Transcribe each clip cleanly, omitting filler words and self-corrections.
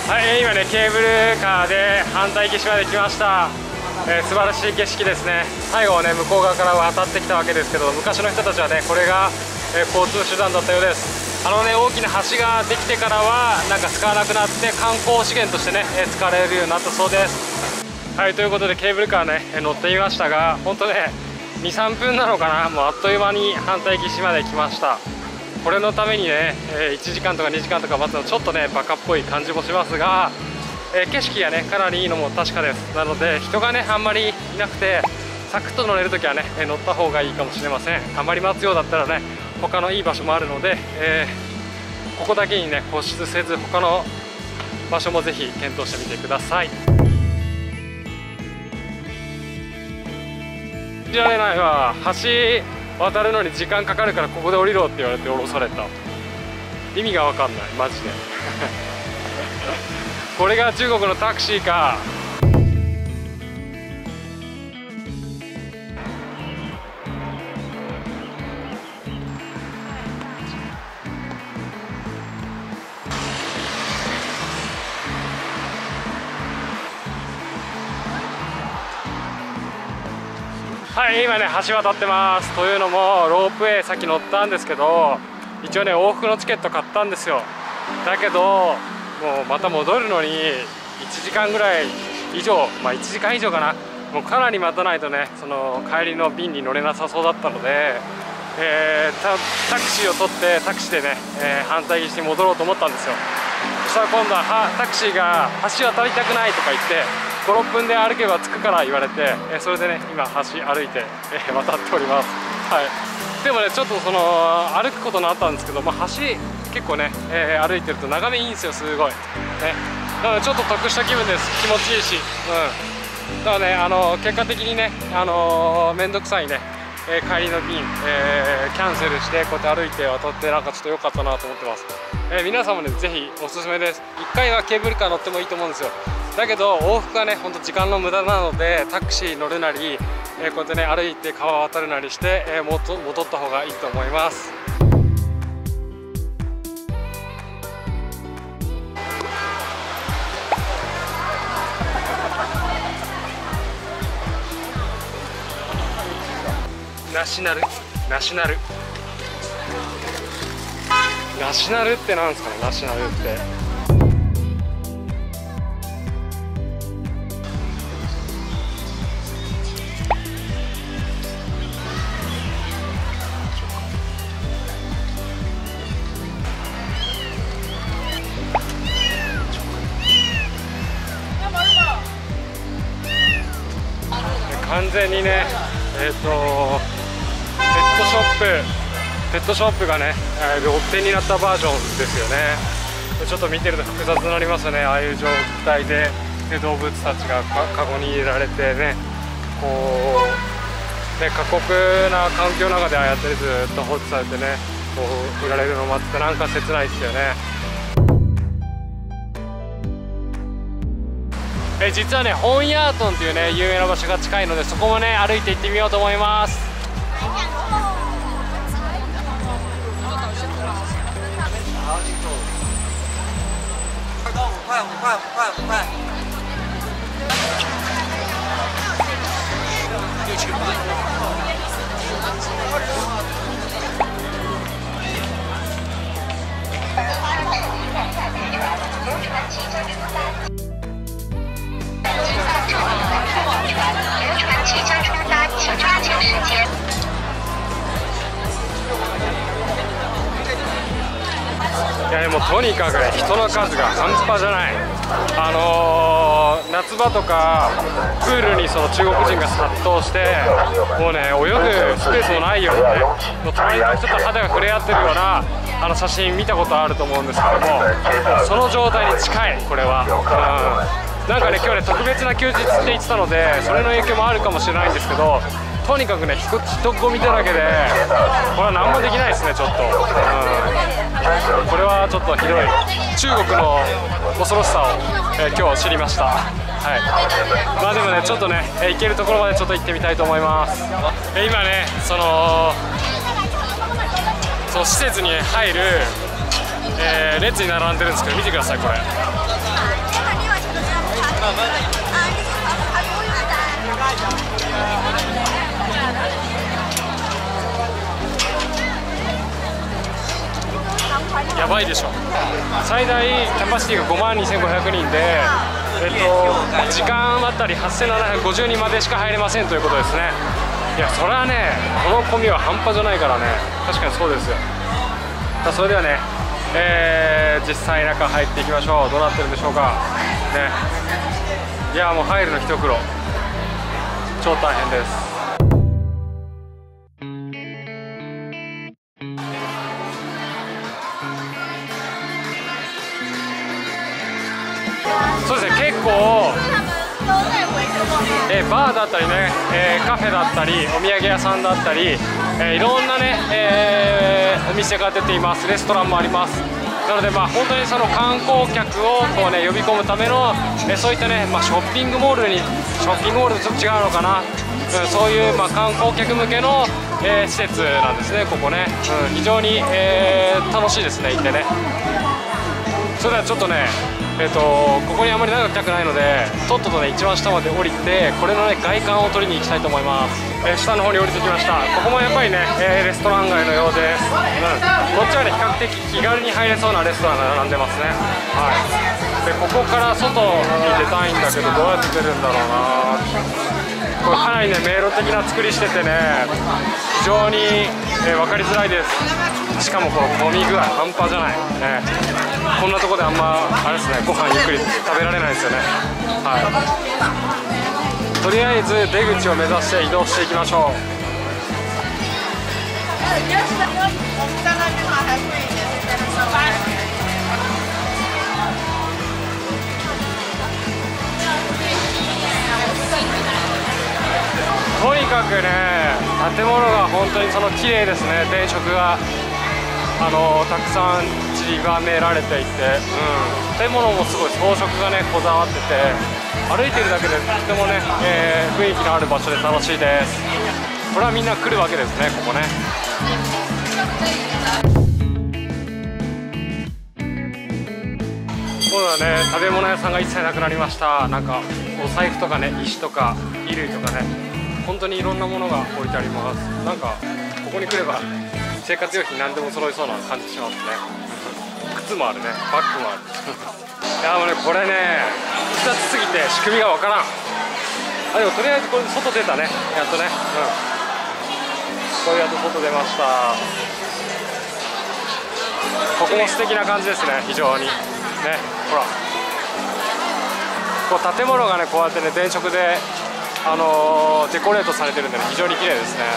はい、今ねケーブルカーで反対岸まで来ました。素晴らしい景色ですね。最後はね向こう側から渡ってきたわけですけど、昔の人たちはねこれが、交通手段だったようです。大きな橋ができてからはなんか使わなくなって観光資源としてね、使われるようになったそうです。はい、ということでケーブルカーね乗ってみましたが、本当ね 2,3 分なのかな、もうあっという間に反対岸まで来ました。これのためにね、1時間とか2時間とか待つのちょっとねバカっぽい感じもしますが、景色がねかなりいいのも確かです。なので人がねあんまりいなくてサクッと乗れるときはね乗った方がいいかもしれません。あまり待つようだったらね他のいい場所もあるので、ここだけにね固執せず他の場所もぜひ検討してみてください。知られないわ、橋渡るのに時間かかるからここで降りろって言われて降ろされた。意味が分かんないマジでこれが中国のタクシーか。はい、今ね橋渡ってます。というのもロープウェイさっき乗ったんですけど、一応ね往復のチケット買ったんですよ。だけどもうまた戻るのに1時間ぐらい以上、1時間以上かな、もうかなり待たないとねその帰りの便に乗れなさそうだったので、タクシーを取ってタクシーでね、反対岸に戻ろうと思ったんですよ。そしたら今度はタクシーが橋渡りたくないとか言って5、6分で歩けば着くから言われて、それでね今橋歩いて、渡っております。はい、でもねちょっとその歩くことのあったんですけど、橋結構ね、歩いてると眺めいいんですよ、すごいね。なのでちょっと得した気分です。気持ちいいし、だからね結果的にねめんどくさいね、帰りの便、キャンセルしてこうやって歩いて渡ってなんかちょっと良かったなと思ってます。皆さんもねぜひおすすめです。1回はケーブルカー乗ってもいいと思うんですよ。だけど往復はねほんと時間の無駄なのでタクシー乗るなり、こうやってね歩いて川渡るなりして、戻った方がいいと思います。ナショナルってなんですかね。ナショナルって完全にねペットショップがねロッテになったバージョンですよね。ちょっと見てると複雑になりますよね。ああいう状態で、動物たちがカゴに入れられてね、こうね過酷な環境の中でああやってずっと放置されてねこう売られるのを待ってなんか切ないですよね。実はねホンヤートンっていうね有名な場所が近いので、そこもね歩いて行ってみようと思います。いやでもとにかくね人の数が半端じゃない。夏場とかプールにその中国人が殺到してもうね泳ぐスペースもないようにね、もう隣の人と肌が触れ合ってるような写真見たことあると思うんですけども、その状態に近いこれは。なんかね今日ね特別な休日って言ってたのでそれの影響もあるかもしれないんですけど、とにかくね人混みだらけでこれは何もできないですねちょっと。これはちょっとひどい中国の恐ろしさを、今日知りました。はい、でもねちょっとね行けるところまでちょっと行ってみたいと思います。今ねその施設に入る、列に並んでるんですけど見てくださいこれ。 ばいでしょ。最大キャパシティが52,500人で、時間だったり8,750人までしか入れませんということですね。いや、それはね、この混みは半端じゃないからね。確かにそうですよ。それではね、実際中入っていきましょう。どうなってるんでしょうかね。いや、もう入るの一苦労、超大変です。そうですね、結構バーだったりね、カフェだったりお土産屋さんだったり、いろんなね、お店が出ています。レストランもあります。なので本当にその観光客をこう、ね、呼び込むための、そういったね、ショッピングモールとちょっと違うのかな、そういう、観光客向けの、施設なんですね、ここね、非常に、楽しいですね、行ってね。それではちょっとね、ここにあまり長くないので、とっととね一番下まで降りて、これのね外観を取りに行きたいと思います。下の方に降りてきました。ここもやっぱりね、レストラン街のようです。こっちはね比較的気軽に入れそうなレストランが並んでますね。はい。でここから外に出たいんだけど、どうやって出るんだろうな。これかなりね迷路的な作りしててね、非常に、分かりづらいです。しかもこの混み具合半端じゃないね。こんなとこであんまあれですね、ご飯ゆっくり食べられないですよね。はい。とりあえず出口を目指して移動していきましょう。とにかくね、建物が本当にその綺麗ですね。電飾がたくさん散りばめられていて、建物もすごい装飾がねこだわってて、歩いてるだけでとてもね、雰囲気のある場所で楽しいです。これはみんな来るわけですね、ここね。そうだね、食べ物屋さんが一切なくなりました。なんかお財布とかね、石とか衣類とかね、本当にいろんなものが置いてあります。なんかここに来れば生活用品何でも揃いそうな感じしますね。靴もあるね、バッグもある。いやもうね、これね複雑すぎて仕組みがわからん。でもとりあえずこれで外出たね、やっとね。これやっと外出ました。ここも素敵な感じですね、非常にね。ほらこう建物がねこうやってね電飾でデコレートされてるんでね、非常に綺麗ですね。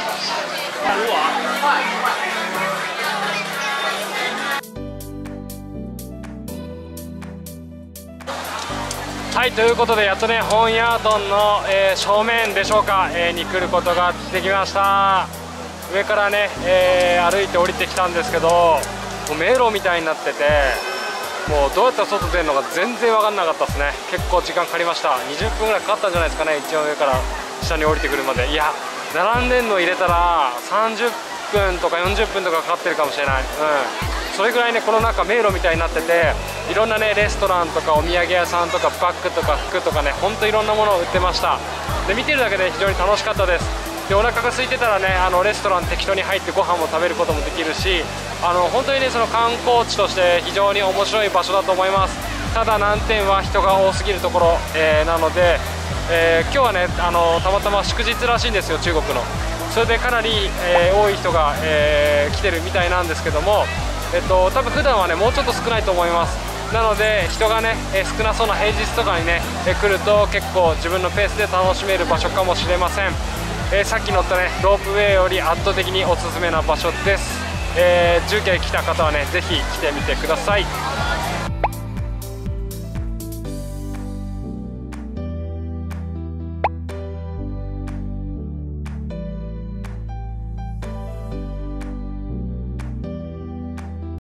はい、ということでやっとね本屋丼の、正面でしょうか、に来ることができました。上からね、歩いて降りてきたんですけど、もう迷路みたいになってて、もうどうやったら外出るのか全然分かんなかったですね。結構時間かかりました。20分ぐらいかかったんじゃないですかね、一番上から下に降りてくるまで。いや並んでんの入れたら30分とか40分とかかかってるかもしれない。それぐらいねこの中迷路みたいになってて、いろんなねレストランとかお土産屋さんとかバッグとか服とかね、ほんといろんなものを売ってました。で見てるだけで非常に楽しかったです。でお腹が空いてたらねレストラン適当に入ってご飯も食べることもできるし、本当にねその観光地として非常に面白い場所だと思います。ただ難点は人が多すぎるところ、なので、今日はねたまたま祝日らしいんですよ、中国の。それでかなり、多い人が、来てるみたいなんですけども、多分普段はねもうちょっと少ないと思います。なので人がね、少なそうな平日とかにね、来ると結構自分のペースで楽しめる場所かもしれません。さっき乗ったねロープウェイより圧倒的におすすめな場所です。重慶来た方はねぜひ来てみてください。